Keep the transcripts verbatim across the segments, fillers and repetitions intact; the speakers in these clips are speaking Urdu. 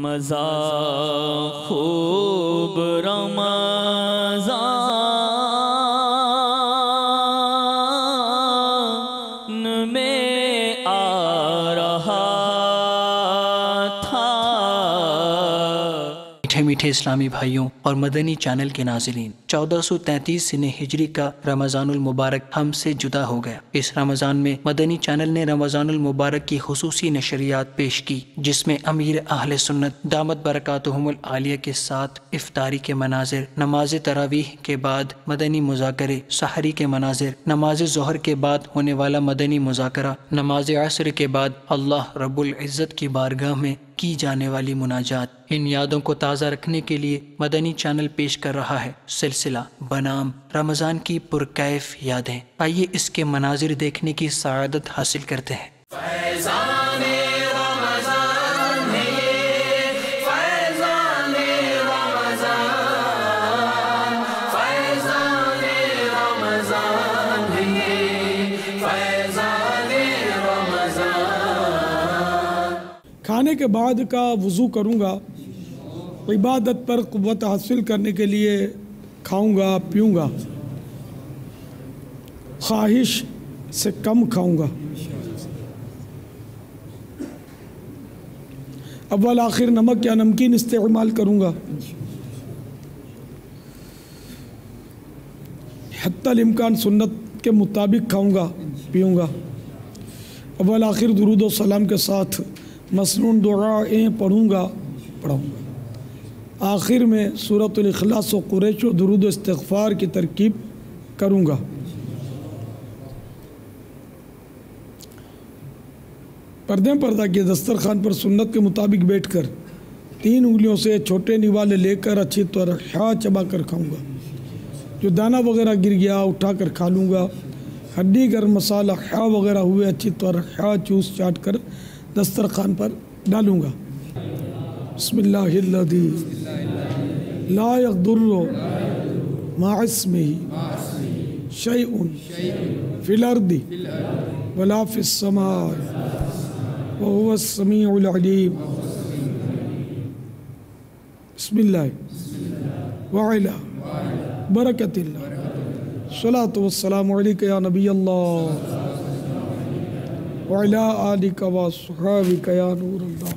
رمضان خوب رمضان میں آ رہا تھا۔ میٹھے میٹھے اسلامی بھائیوں اور مدنی چینل کے ناظرین، چودہ سو تینتیس سنہ ہجری کا رمضان المبارک ہم سے جدا ہو گیا۔ اس رمضان میں مدنی چینل نے رمضان المبارک کی خصوصی نشریات پیش کی، جس میں امیر اہل سنت دامت برکاتہم العالیہ کے ساتھ افطاری کے مناظر، نماز تراویح کے بعد مدنی مذاکرے، سحری کے مناظر، نماز ظہر کے بعد ہونے والا مدنی مذاکرہ، نماز عصر کے بعد اللہ رب العزت کی بارگاہ میں کی جانے والی مناجات۔ ان یادوں کو تازہ رکھنے کے لیے مدنی چینل پیش کر رہا ہے سلسلہ بنام رمضان کی پرکیف یادیں۔ آئیے اس کے مناظر دیکھنے کی سعادت حاصل کرتے ہیں۔ فیضان رمضان ہے یہ، فیضان رمضان، فیضان رمضان ہے یہ، فیضان رمضان۔ کھانے کے بعد کا وضو کروں گا، عبادت پر قوت حاصل کرنے کے لیے کھاؤں گا پیوں گا، خواہش سے کم کھاؤں گا، اول آخر نمک یا نمکین استعمال کروں گا، حتی الامکان سنت کے مطابق کھاؤں گا پیوں گا، اول آخر درود و سلام کے ساتھ مسنون دعائیں پڑھوں گا پڑھوں گا، آخر میں سورۃ الاخلاص و قریش و درود و استغفار کی ترکیب کروں گا۔ پردے پردہ کے دسترخوان پر سنت کے مطابق بیٹھ کر تین انگلیوں سے چھوٹے نوالے لے کر اچھی طرح ہا چبا کر کھاؤں گا، جو دانہ وغیرہ گر گیا اٹھا کر کھا لوں گا، ہڈی گرم مسالہ ہا وغیرہ ہوئے اچھی طرح ہا چوس چاٹ کر دسترخوان پر ڈالوں گا۔ بسم اللہ الذی لا یضر مع اسمہ شیء فی الارض ولا فی السماء وهو السمیع العلیم۔ بسم اللہ وعلا برکت اللہ، الصلاۃ والسلام علیک یا نبی اللہ وعلا آلک واصحابک یا نور اللہ۔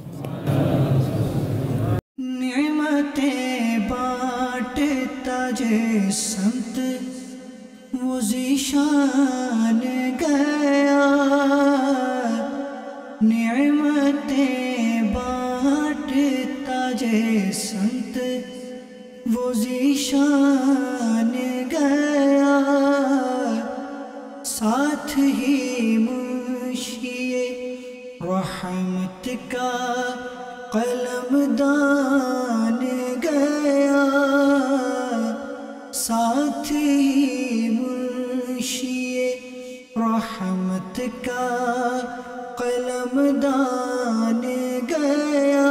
نعمتیں بانٹتا جے سنت وہ ذیشان گیا، نعمتیں بانٹتا جے سنت وہ ذیشان گیا، ساتھ ہی منشی رحمت کا قلم دان گیا، ساتھ ہی منشی رحمت کا قلم دان گیا۔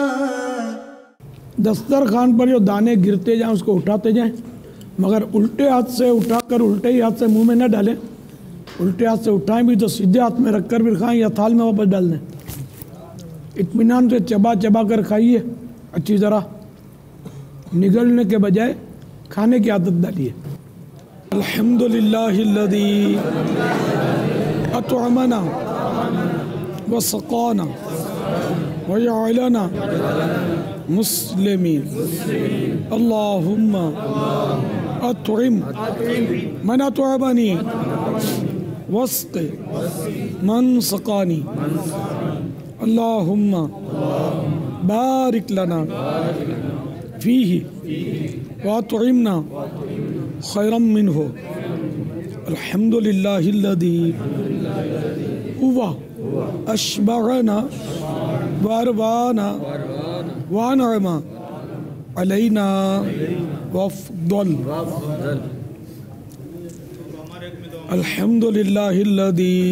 دسترخوان پر جو دانے گرتے جائیں اس کو اٹھاتے جائیں، مگر الٹے ہاتھ سے اٹھا کر الٹے ہی ہاتھ سے منہ میں نہ ڈالیں، الٹے ہاتھ سے اٹھائیں بھی تو سیدھے ہاتھ میں رکھ کر بھی کھائیں یا تھال میں واپس ڈال دیں۔ اطمینان سے چبا چبا کر کھائیے، اچھی طرح نگلنے کے بجائے کھانے کی عادت ڈالیے۔ الحمدللہ الذی اطعمنا وسقانا وجعلنا مسلمین، اللہم اطعم من اطعمنی واسق من سقانی، اللہم بارک لنا فیہ واطعمنا خیرا منہ، الحمدللہ الذی هو اشبعنا واروانا وانعم علینا وافضل، الحمدللہ الذی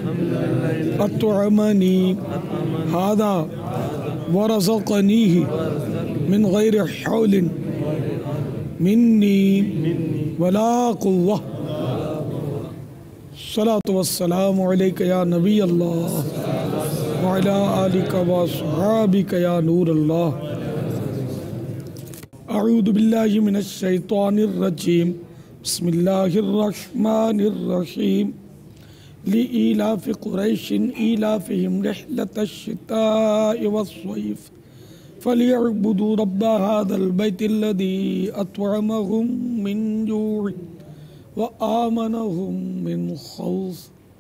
اطعمنی ھذا ورزقنیہ من غیر حول منی ولا قوة، الصلاة والسلام علیک یا نبی اللہ وعلی آلک وصحابک یا نور اللہ۔ اعوذ باللہ من الشیطان الرجیم، بسم اللہ الرحمن الرحیم۔ لإيلاف قريش إيلافهم رحلة الشتاء والصيف فليعبدوا رب هذا البيت الذي أطعمهم من جوع وآمنهم من خوف۔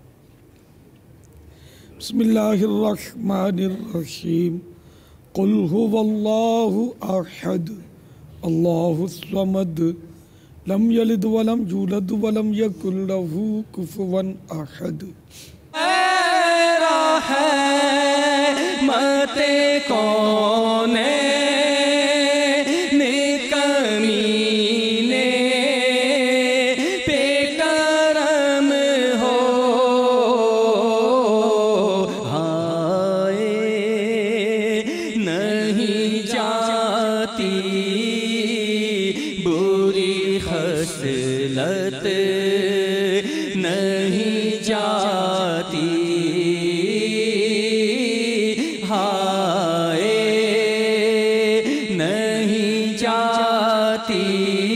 بسم الله الرحمن الرحيم۔ قل هو الله أحد الله الصمد لم یلد ولم یولد ولم یکن له کفوا احد۔ اے رحمت کونین کمینے پہ کرم ہو، ہائے نہیں جاتی بری خصلت نہیں جاتی، ہائے نہیں جاتی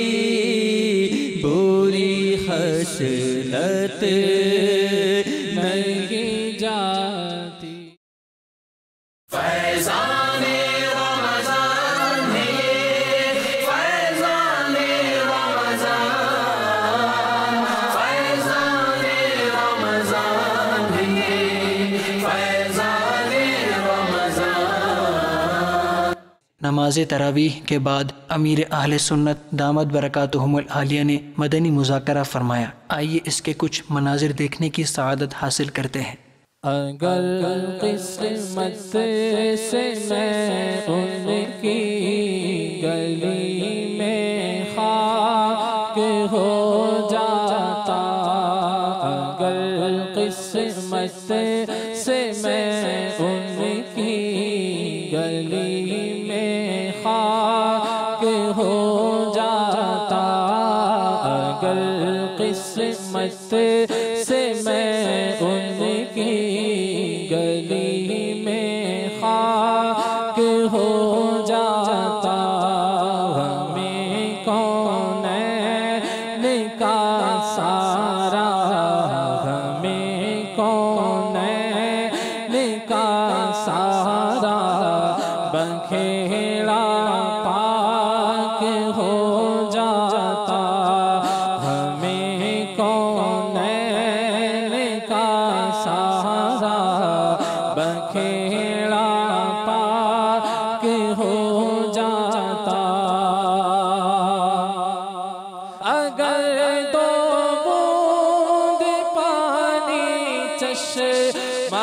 بری خصلت نہیں جاتی۔ فیضان رمضان ہے فیضان رمضان، فیضان رمضان ہے فیضان رمضان۔ نماز تراویح کے بعد امیر اہل سنت دامت برکاتہم العالیہ نے مدنی مذاکرہ فرمایا۔ آئیے اس کے کچھ مناظر دیکھنے کی سعادت حاصل کرتے ہیں۔ اگر قسمت سے میں ان کی گلی میں خاک ہو جاتا، اگر قسمت سے میں ان کی گلی میں خاک ہو جاتا، اگر قسمت سے میں ان کی گلی میں خاک ہو جاتا، ہمیں کونین کا سارا، ہمیں کونین کا سارا بکھیڑا پاک ہو جاتا، ہمیں کونین کا سارا بکھیڑا پاک ہو جاتا۔ اگر دو بوند پانی چشمہ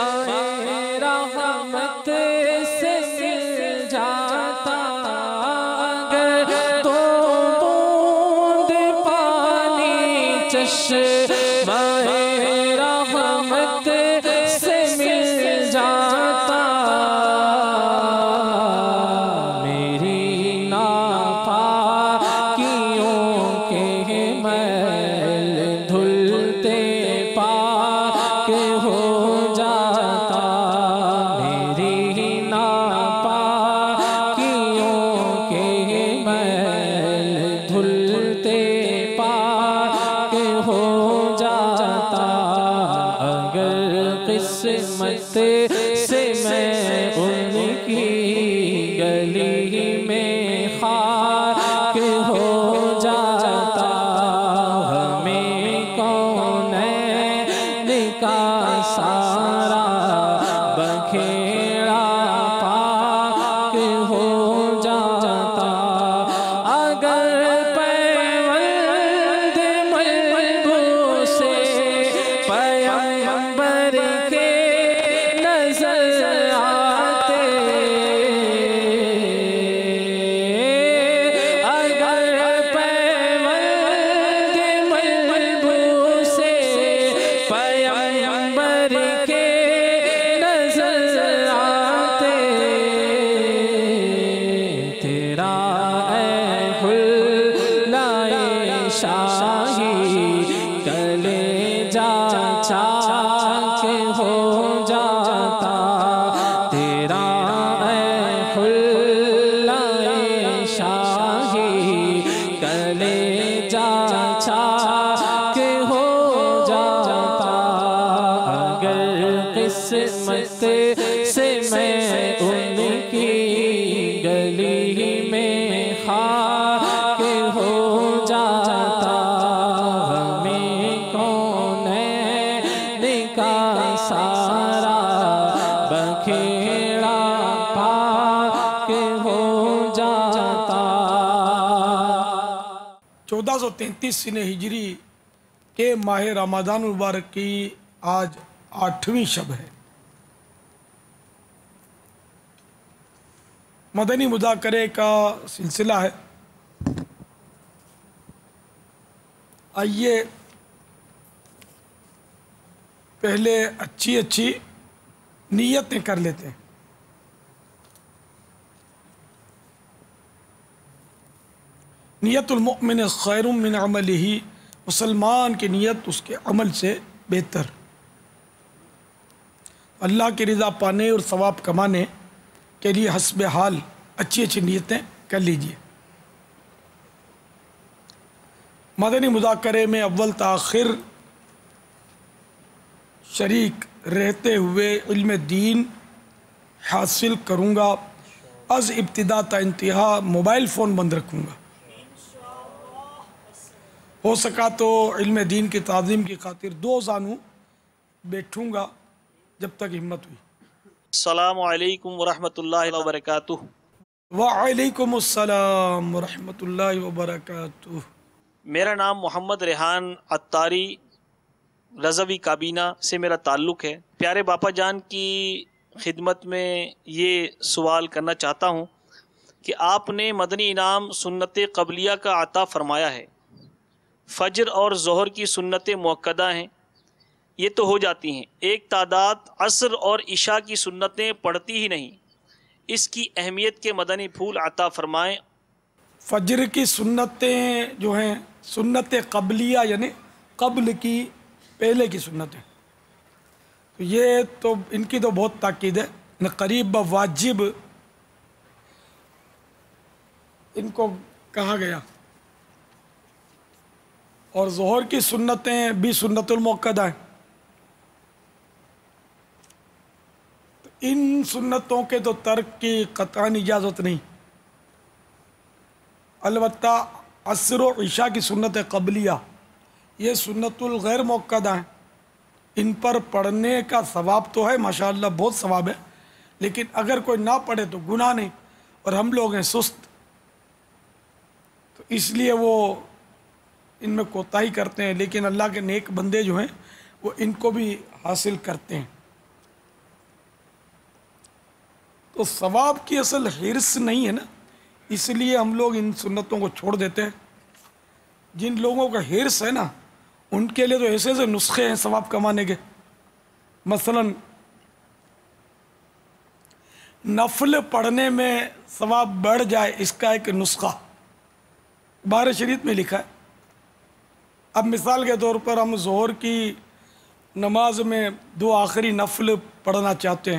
رحمت سے مل جاتا، اگر دو بوند پانی چشمہ رحمت سے مل جاتا، میری ناپاکیوں کے میل دھلتے پاک ہو جاتا، میری ناپاکیوں کے میل دھلتے پاک ہو جاتا، اگر قسمت سے میں ان کی گلی میں خاک ہو جاتا، ہمیں کونین کا سارا بکھیڑا پاک ہو جاتا، اگر پیوند ملبوس پیغمبر کے نظر آتے، اگر پیوند ملبوس پیغمبر کے نظر آتے، تیرا اے حلائے شاہی کلیجہ چاک ہو جاتا، گلی میں خاک ہو جاتا ہمیں کون کا سارا بکھیڑا پاک ہو جاتا۔ چودہ سو تینتیس سنہ ہجری کے ماہ رمضان المبارک کی آج آٹھویں شب ہے۔ مدنی مذاکرے کا سلسلہ ہے۔ آئیے پہلے اچھی اچھی نیتیں کر لیتے ہیں۔ نیت المؤمن خیر من عملہ، مسلمان کی نیت اس کے عمل سے بہتر۔ اللہ کی رضا پانے اور ثواب کمانے کے لیے حسب حال اچھی اچھی نیتیں کر لیجئے۔ مدنی مذاکرے میں اول تاخر شریک رہتے ہوئے علم دین حاصل کروں گا۔ از ابتدا تا انتہا موبائل فون بند رکھوں گا۔ ہو سکا تو علم دین کی تعظیم کی خاطر دو زانوں بیٹھوں گا جب تک ہمت ہوئی۔ السلام علیکم ورحمۃ اللہ وبرکاتہ۔ وعلیکم السلام ورحمۃ اللہ وبرکاتہ۔ میرا نام محمد ریحان عطاری رضوی کابینہ سے میرا تعلق ہے۔ پیارے باپا جان کی خدمت میں یہ سوال کرنا چاہتا ہوں کہ آپ نے مدنی انعام سنت قبلیہ کا عطا فرمایا ہے۔ فجر اور ظہر کی سنتیں مؤکدہ ہیں، یہ تو ہو جاتی ہیں، ایک تعداد عصر اور عشاء کی سنتیں پڑھتی ہی نہیں، اس کی اہمیت کے مدنی پھول عطا فرمائیں۔ فجر کی سنتیں جو ہیں سنت قبلیہ یعنی قبل کی پہلے کی سنتیں، تو یہ تو ان کی تو بہت تاکید ہے، یعنی قریب واجب ان کو کہا گیا۔ اور ظہر کی سنتیں بھی سنت المؤکدہ ہیں۔ ان سنتوں کے تو ترک کی قطعاً اجازت نہیں، البتہ عصر و عشاء کی سنت قبلیہ یہ سنت الغیر مؤکدہ ہیں، ان پر پڑھنے کا ثواب تو ہے، ماشاءاللہ بہت ثواب ہے، لیکن اگر کوئی نہ پڑھے تو گناہ نہیں، اور ہم لوگ ہیں سست، تو اس لیے وہ ان میں کوتاہی کرتے ہیں، لیکن اللہ کے نیک بندے جو ہیں وہ ان کو بھی حاصل کرتے ہیں۔ تو ثواب کی اصل حرص نہیں ہے نا، اس لیے ہم لوگ ان سنتوں کو چھوڑ دیتے ہیں۔ جن لوگوں کا حرص ہے نا ان کے لیے تو ایسے ایسے نسخے ہیں ثواب کمانے کے۔ مثلا نفل پڑھنے میں ثواب بڑھ جائے، اس کا ایک نسخہ بارہ شریعت میں لکھا ہے۔ اب مثال کے طور پر ہم ظہر کی نماز میں دو آخری نفل پڑھنا چاہتے ہیں،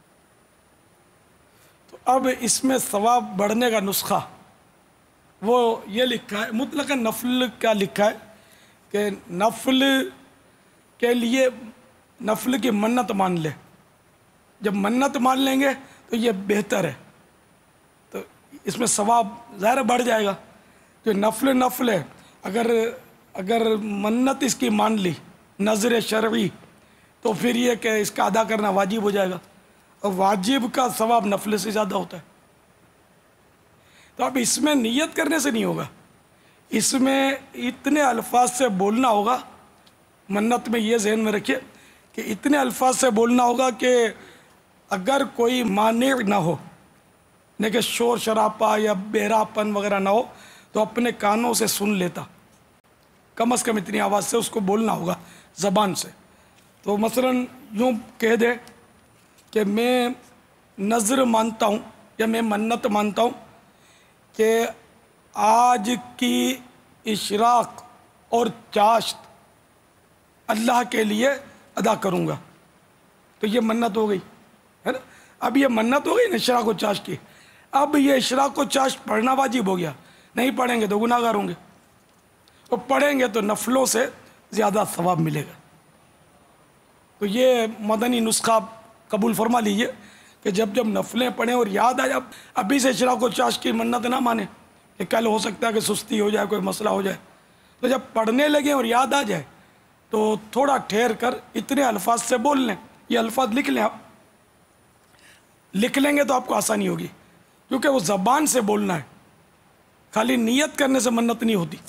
تو اب اس میں ثواب بڑھنے کا نسخہ وہ یہ لکھا ہے، مطلق نفل کا لکھا ہے کہ نفل کے لیے نفل کی منت مان لے، جب منت مان لیں گے تو یہ بہتر ہے، تو اس میں ثواب ظاہر بڑھ جائے گا۔ جو نفل نفل ہے، اگر اگر منت اس کی مان لی نظر شرعی تو پھر یہ کہ اس کا ادا کرنا واجب ہو جائے گا، اور واجب کا ثواب نفل سے زیادہ ہوتا ہے۔ تو اب اس میں نیت کرنے سے نہیں ہوگا، اس میں اتنے الفاظ سے بولنا ہوگا، منت میں یہ ذہن میں رکھے کہ اتنے الفاظ سے بولنا ہوگا کہ اگر کوئی مانع نہ ہو، نہ کہ شور شراپا یا بہراپن وغیرہ نہ ہو، تو اپنے کانوں سے سن لیتا، کم از کم اتنی آواز سے اس کو بولنا ہوگا زبان سے۔ تو مثلا یوں کہہ دے کہ میں نظر مانتا ہوں یا میں منت مانتا ہوں کہ آج کی اشراق اور چاشت اللہ کے لیے ادا کروں گا، تو یہ منت ہو گئی ہے نا۔ اب یہ منت ہو گئی نا اشراق و چاشت کی، اب یہ اشراق و چاشت پڑھنا واجب ہو گیا، نہیں پڑھیں گے تو گناہ گار ہوں گے، اور پڑھیں گے تو نفلوں سے زیادہ ثواب ملے گا۔ تو یہ مدنی نسخہ قبول فرما لیجئے کہ جب جب نفلیں پڑھیں اور یاد آئے، اب ابھی سے اشراق و چاش کی منت نہ مانیں کہ کل ہو سکتا ہے کہ سستی ہو جائے، کوئی مسئلہ ہو جائے، تو جب پڑھنے لگیں اور یاد آ جائے تو تھوڑا ٹھہر کر اتنے الفاظ سے بول لیں، یہ الفاظ لکھ لیں. آپ لکھ لیں گے تو آپ کو آسانی ہوگی، کیونکہ وہ زبان سے بولنا ہے، خالی نیت کرنے سے منت نہیں ہوتی.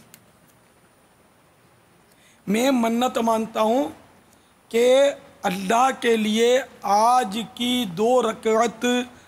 میں منت مانتا ہوں کہ اللہ کے لیے آج کی دو رکعت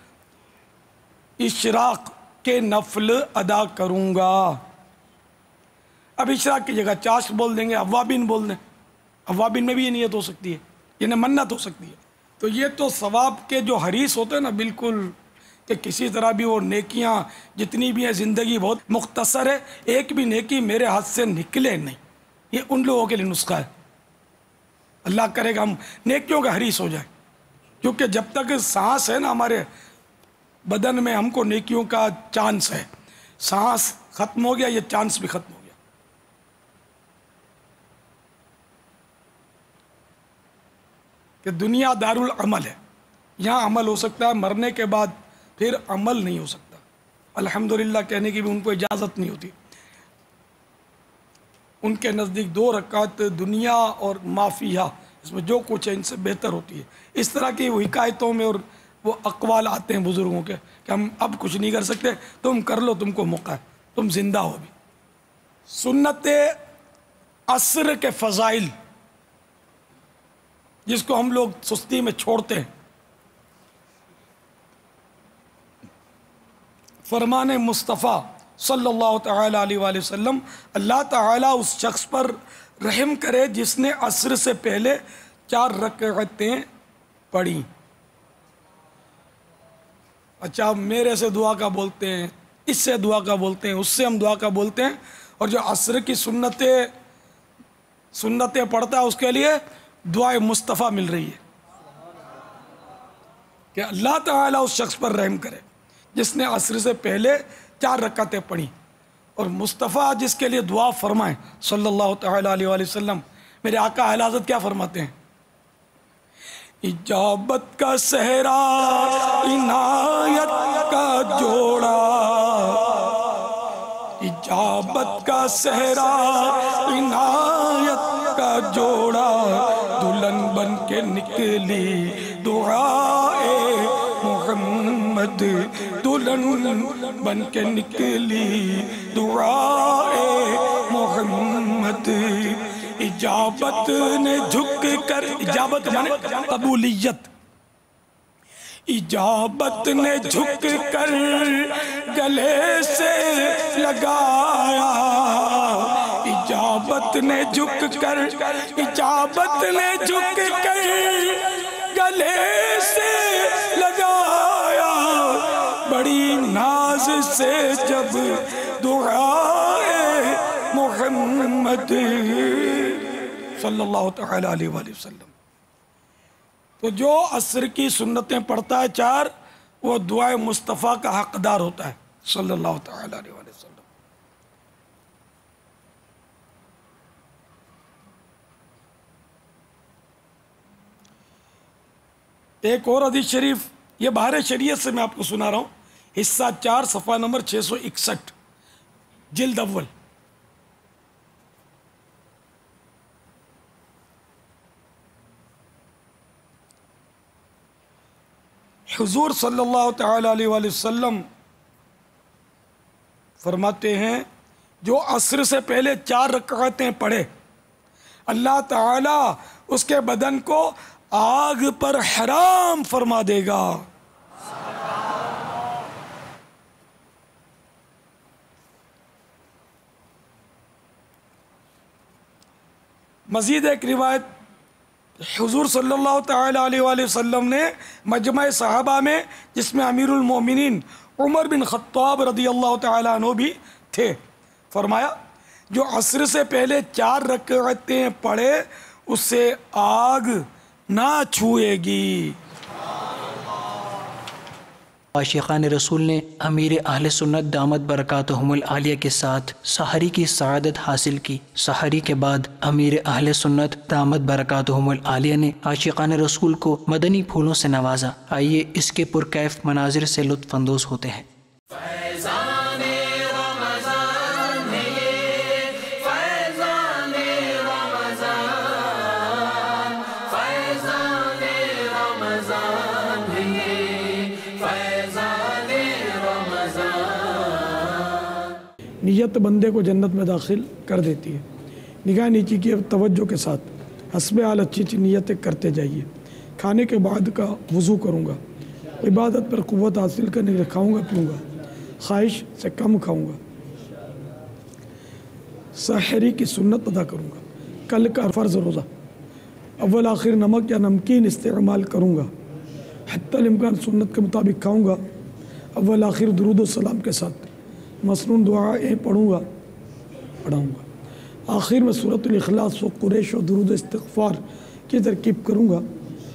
اشراق کے نفل ادا کروں گا. اب اشراق کی جگہ چاشت بول دیں گے، اوابین بول دیں، اوابین میں بھی یہ نیت ہو سکتی ہے، یعنی منت ہو سکتی ہے. تو یہ تو ثواب کے جو حریص ہوتے ہیں نا، بالکل کہ کسی طرح بھی وہ نیکیاں جتنی بھی ہیں، زندگی بہت مختصر ہے، ایک بھی نیکی میرے ہاتھ سے نکلے نہیں، یہ ان لوگوں کے لیے نسخہ ہے. اللہ کرے گا ہم نیکیوں کا حریص ہو جائیں، کیونکہ جب تک سانس ہے نا ہمارے بدن میں، ہم کو نیکیوں کا چانس ہے. سانس ختم ہو گیا، یہ چانس بھی ختم ہو گیا. کہ دنیا دار العمل ہے، یہاں عمل ہو سکتا ہے، مرنے کے بعد پھر عمل نہیں ہو سکتا. الحمدللہ کہنے کی بھی ان کو اجازت نہیں ہوتی. ان کے نزدیک دو رکعت دنیا اور معافیہ، اس میں جو کچھ ہے ان سے بہتر ہوتی ہے. اس طرح کی وہ حکایتوں میں اور وہ اقوال آتے ہیں بزرگوں کے کہ ہم اب کچھ نہیں کر سکتے، تم کر لو، تم کو موقع ہے، تم زندہ ہو بھی. سنت عصر کے فضائل جس کو ہم لوگ سستی میں چھوڑتے ہیں. فرمان مصطفیٰ صلی اللہ تعالیٰ علیہ وآلہ وسلم، اللہ تعالیٰ اس شخص پر رحم کرے جس نے عصر سے پہلے چار رکعتیں پڑھی. اچھا آپ میرے سے دعا کا بولتے ہیں، اس سے دعا کا بولتے ہیں، اس سے ہم دعا کا بولتے ہیں، اور جو عصر کی سنتیں سنتیں پڑھتا ہے اس کے لیے دعائے مصطفیٰ مل رہی ہے کہ اللہ تعالیٰ اس شخص پر رحم کرے جس نے عصر سے پہلے چار رکعتیں پڑھی. اور مصطفیٰ جس کے لیے دعا فرمائیں صلی اللہ تعالیٰ علیہ وآلہ وسلم، میرے آقا اعلی حضرت کیا فرماتے ہیں؟ اجابت کا صحرا عنایت کا جوڑا، اجابت کا صحرا عنایت کا جوڑا، دلہن بن کے نکلی دعائے محمد، دلہن بن کے نکلی دعائے محمد. اجابت نے جھک کر، اجابت مانے قبولیت، اجابت نے جھک کر گلے سے لگایا، اجابت نے جھک کر، اجابت نے جھک کر گلے سے لگایا، بڑی ناز سے جب دعائے محمد صلی اللہ تعالیٰ علیہ وآلہ وسلم. تو جو عصر کی سنتیں پڑھتا ہے چار، وہ دعائے مصطفیٰ کا حقدار ہوتا ہے صلی اللہ تعالیٰ علیہ وآلہ وسلم. ایک اور حدیث شریف، یہ بہار شریعت سے میں آپ کو سنا رہا ہوں، حصہ چار صفحہ نمبر چھ سو اکسٹھ، جلد اول. حضور صلی اللہ تعالیٰ علیہ وآلہ وسلم فرماتے ہیں جو عصر سے پہلے چار رکعتیں پڑھے، اللہ تعالیٰ اس کے بدن کو آگ پر حرام فرما دے گا. مزید ایک روایت، حضور صلی اللہ تعالیٰ علیہ وآلہ وسلم نے مجمع صحابہ میں، جس میں امیر المومنین عمر بن خطاب رضی اللہ تعالیٰ عنہ بھی تھے، فرمایا جو عصر سے پہلے چار رکعتیں پڑھے اسے آگ نہ چھوئے گی. عاشقان رسول نے امیر اہل سنت دامت برکاتہم العالیہ کے ساتھ سحری کی سعادت حاصل کی۔ سحری کے بعد امیر اہل سنت دامت برکاتہم العالیہ نے عاشقان رسول کو مدنی پھولوں سے نوازا۔ آئیے اس کے پرکیف مناظر سے لطف اندوز ہوتے ہیں۔ فیضان رمضان ہے یہ، فیضان رمضان، فیضان رمضان ہے یہ، فیضان رمضان۔ نیت بندے کو جنت میں داخل کر دیتی ہے۔ نگاہ نیچی کی توجہ کے ساتھ حسب حال اچھی اچھی نیتیں کرتے جائیے۔ کھانے کے بعد کا وضو کروں گا، عبادت پر قوت حاصل کرنے کے لیے کھاؤں گا پیوں گا، خواہش سے کم کھاؤں گا، سحری کی سنت ادا کروں گا، کل کا فرض روزہ اول آخر نمک یا نمکین استعمال کروں گا، حتی الامکان سنت کے مطابق کھاؤں گا، اول آخر درود و سلام کے ساتھ مسنون دعائیں پڑھوں گا پڑھاؤں گا، آخر میں سورۃ الاخلاص و قریش و درود استغفار کی ترکیب کروں گا۔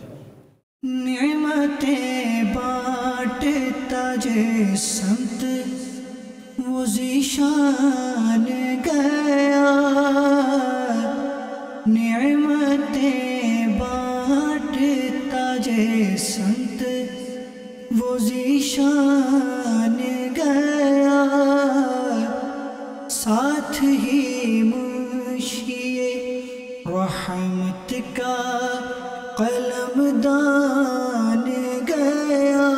نعمتیں بانٹتا جے سمت وہ ذیشان گیا، نعمتیں بانٹتا جے سمت وہ ذیشان گیا، ساتھ ہی منشی رحمت کا قلم دان گیا،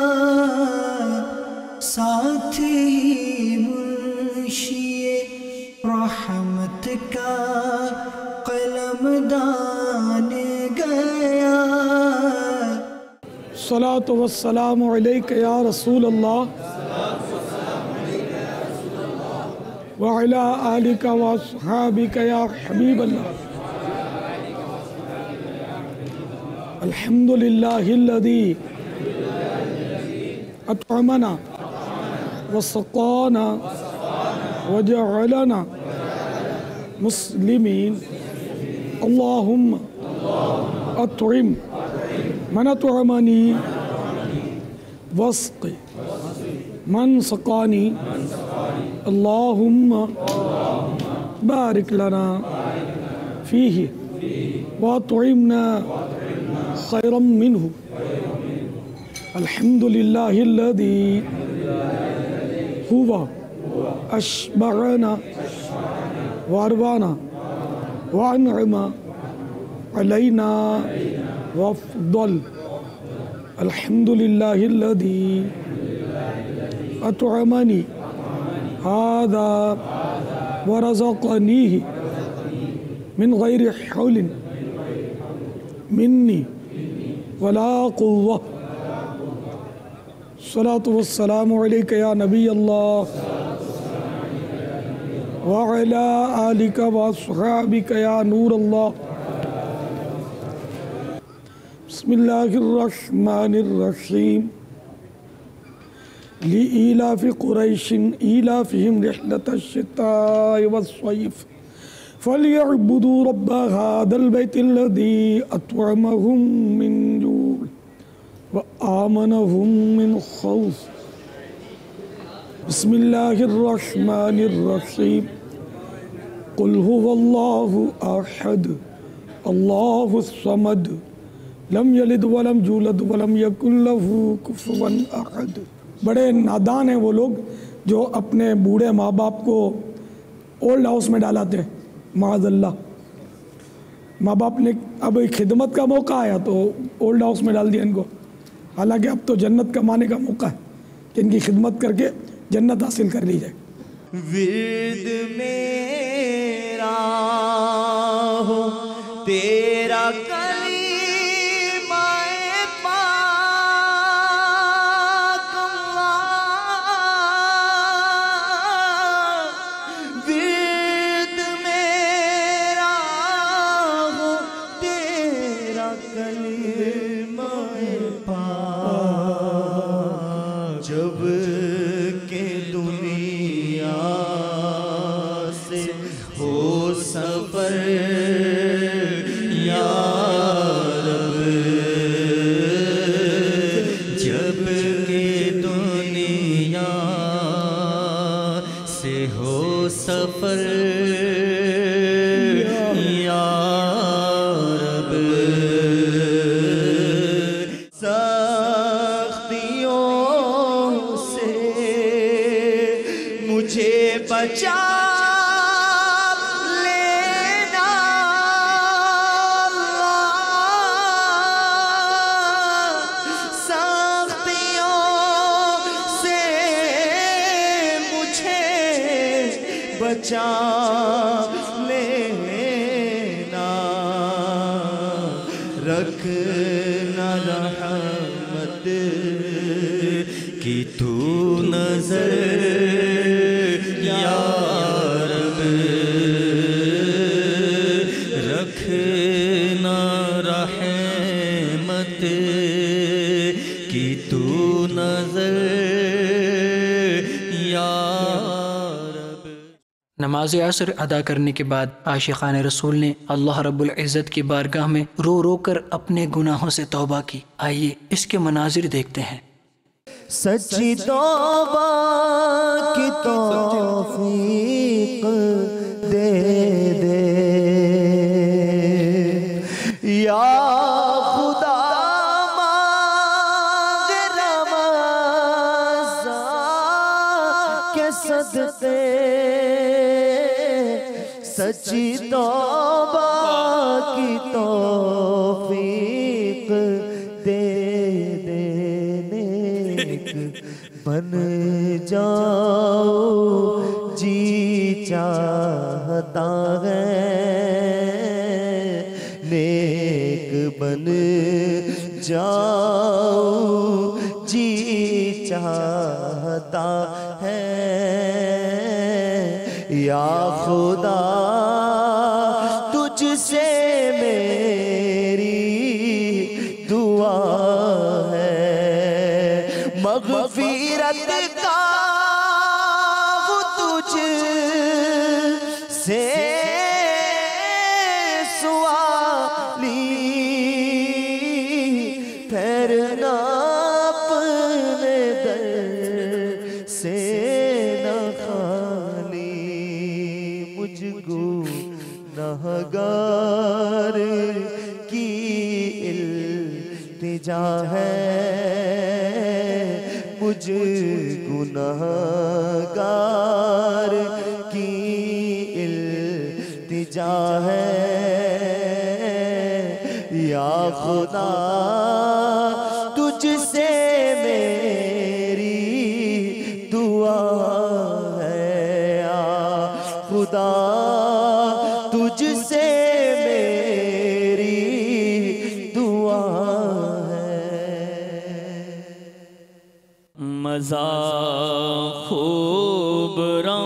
ساتھ ہی منشی رحمت کا قلم دان گیا۔ الصلاۃ والسلام علیک یا رسول اللہ وعلی آلک واصحابک یا حبیب اللہ۔ الحمد للہ الذی اطعمنا وسقانا وجعلنا مسلمین، اللہم اطعم من اطعمنی واسق من سقانی، اللہم بارک لنا فیہ واطعمنا خیرا منہ۔ الحمد للہ الذی ہوا اشبعنا واروانا وانعم علینا وافضل۔ الحمد للہ الذی اطعمنی ھذا ورزقنیہ من غیر حول منی ولا قوة۔ الصلاۃ والسلام علیک یا نبی اللہ وعلی آلک واصحابک یا نور اللہ۔ بسم اللہ الرحمن الرحیم، لإیلاف قریش ایلافہم رحلۃ الشتاء والصیف فَلْيَعْبُدُوا رَبَّ هَذَا الْبَيْتِ الَّذِي أَطْعَمَهُم مِّن جُوعٍ وَآمَنَهُم مِّنْ خَوْفٍ۔ بسم اللہ الرحمن الرحیم، قُلْ هُوَ اللَّهُ أَحَدٌ اللَّهُ الصَّمَدُ لَمْ يَلِدْ وَلَمْ يُولَدْ وَلَمْ يَكُنْ لَهُ كُفُوًا أَحَدٌ۔ بڑے نادان ہیں وہ لوگ جو اپنے بوڑھے ماں باپ کو اولڈ ہاؤس میں ڈالاتے ہیں، معاذ اللہ۔ ماں باپ نے اب خدمت کا موقع آیا تو اولڈ ہاؤس میں ڈال دیا ان کو، حالانکہ اب تو جنت کمانے کا موقع ہے کہ ان کی خدمت کر کے جنت حاصل کر لی جائے۔ ورد میرا ہو تیرا کلمہ پاک اللہ، ورد میرا ہو تیرا کلمہ پاک، جب کہ دنیا سے ہو سفر یا سے ہو سفر یا رب، سختیوں سے مجھے بچا بچا لینا، رکھنا رحمت کی تو نظر یا رب، رکھنا رحمت کی تو نظر یا نماز عصر ادا کرنے کے بعد عاشقان رسول نے اللہ رب العزت کی بارگاہ میں رو رو کر اپنے گناہوں سے توبہ کی۔ آئیے اس کے مناظر دیکھتے ہیں۔ سچی توبہ کی توفیق دے دے یا خدا، مانگ رمضان کے صدقے، سچی توبہ کی توفیق دے دے، نیک بن جاؤ جی چاہتا ہے، نیک بن جاؤ جی چاہتا ہے، یا خدا تجھ سے میری دعا ہے، مغفرت کا وہ تجھ سے سوالی، پھیرنا اپنے در سے نہ خالی، مجھ گنہگار کی التجا ہے، مجھ گنہگار کی التجا ہے، یا خدا تجھ سے میری دعا ہے، یا خدا تجھ سے میری دعا ہے۔ مزہ خوب رہا